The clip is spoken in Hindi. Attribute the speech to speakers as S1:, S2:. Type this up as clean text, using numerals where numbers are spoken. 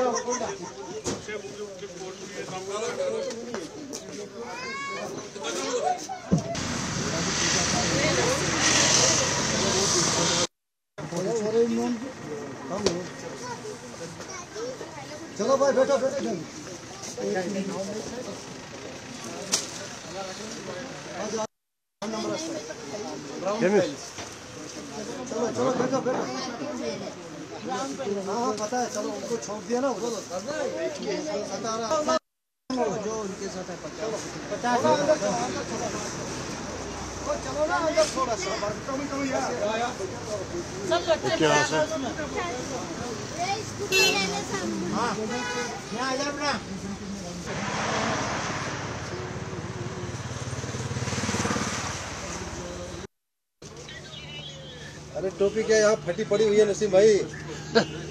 S1: चलो भाई बैठो बैठो चलो चलो बैठो बैठो। हाँ पता है, चलो उनको छोड़ दिया ना, जो उनके साथ है 50। चलो ना अंदर थोड़ा सा कमी यार। अरे टोपी क्या यहाँ फटी पड़ी हुई है नसीम भाई।